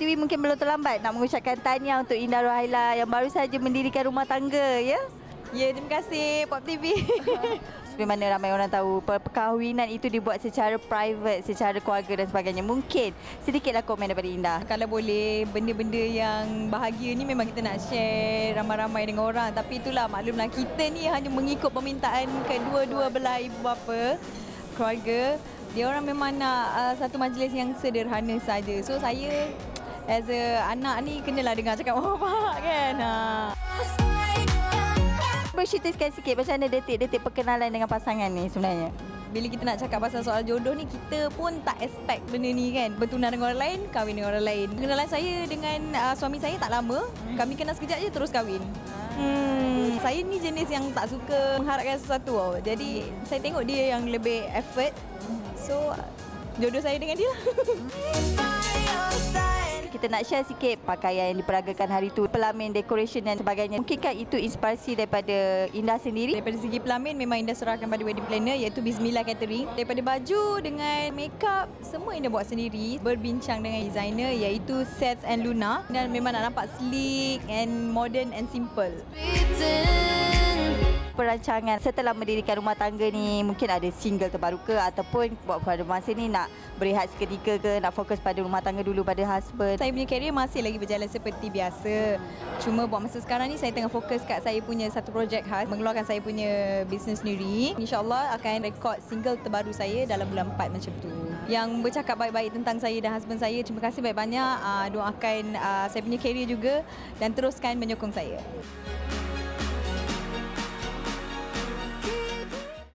TV mungkin belum terlambat nak mengucapkan tahniah untuk Indah Ruhaila yang baru saja mendirikan rumah tangga, ya? Ya, terima kasih Pop TV. Seperti mana ramai orang tahu, perkahwinan itu dibuat secara private, secara keluarga dan sebagainya. Mungkin sedikitlah komen daripada Indah. Kalau boleh, benda-benda yang bahagia ni memang kita nak share ramai-ramai dengan orang. Tapi itulah, maklumlah kita ni hanya mengikut permintaan kedua-dua belah ibu bapa, keluarga. Dia orang memang nak satu majlis yang sederhana saja. So saya as a anak ni kenalah dengar cakap bapak kan. Berceritakan sikit macam mana detik-detik perkenalan dengan pasangan ni sebenarnya. Bila kita nak cakap pasal soal jodoh ni, kita pun tak expect benda ni kan. Bertunang dengan orang lain, kahwin dengan orang lain. Kenalan saya dengan suami saya tak lama. Kami kenal sekejap je terus kahwin. Saya ni jenis yang tak suka mengharapkan sesuatu. Jadi saya tengok dia yang lebih effort. So jodoh saya dengan dia. Kita nak share sikit pakaian yang diperagakan hari tu, pelamin, decoration dan sebagainya. Mungkinkah itu inspirasi daripada Indah sendiri? Daripada segi pelamin memang Indah serahkan pada wedding planner iaitu Bismillah Catering. Daripada baju dengan makeup semua Indah buat sendiri. Berbincang dengan designer iaitu Seth and Luna dan memang nak nampak sleek and modern and simple. Perancangan setelah mendirikan rumah tangga ni mungkin ada single terbaru ke ataupun pada masa ni nak berehat seketika ke, nak fokus pada rumah tangga dulu pada husband? Saya punya career masih lagi berjalan seperti biasa. Cuma buat masa sekarang ni saya tengah fokus kat saya punya satu projek khas, mengeluarkan saya punya bisnes sendiri. InsyaAllah akan rekod single terbaru saya dalam bulan 4 macam tu. Yang bercakap baik-baik tentang saya dan husband saya. Terima kasih banyak-banyak. Doakan saya punya career juga dan teruskan menyokong saya.